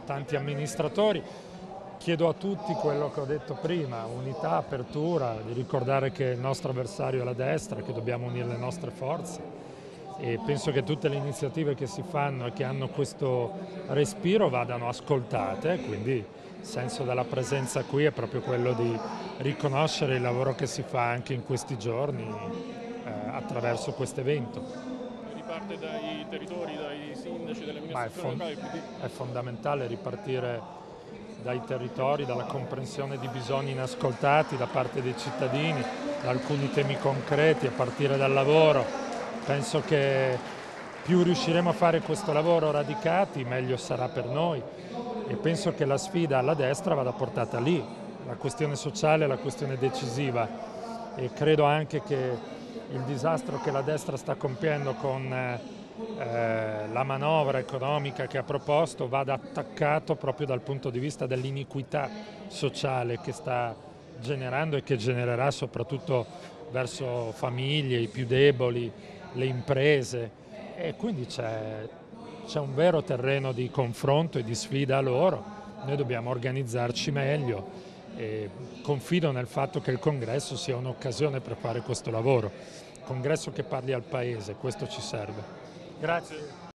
tanti amministratori. Chiedo a tutti quello che ho detto prima, unità, apertura, di ricordare che il nostro avversario è la destra, che dobbiamo unire le nostre forze e penso che tutte le iniziative che si fanno e che hanno questo respiro vadano ascoltate, quindi il senso della presenza qui è proprio quello di riconoscere il lavoro che si fa anche in questi giorni attraverso questo evento. Riparte dai territori, dai sindaci, dalle Ma amministrazioni locali, quindi è fondamentale ripartire dai territori, dalla comprensione di bisogni inascoltati da parte dei cittadini, da alcuni temi concreti, a partire dal lavoro. Penso che più riusciremo a fare questo lavoro radicati, meglio sarà per noi e penso che la sfida alla destra vada portata lì. La questione sociale è la questione decisiva e credo anche che il disastro che la destra sta compiendo con la manovra economica che ha proposto vada attaccato proprio dal punto di vista dell'iniquità sociale che sta generando e che genererà soprattutto verso famiglie, i più deboli, le imprese e quindi c'è un vero terreno di confronto e di sfida a loro. Noi dobbiamo organizzarci meglio e confido nel fatto che il congresso sia un'occasione per fare questo lavoro. Congresso che parli al Paese, questo ci serve. Grazie.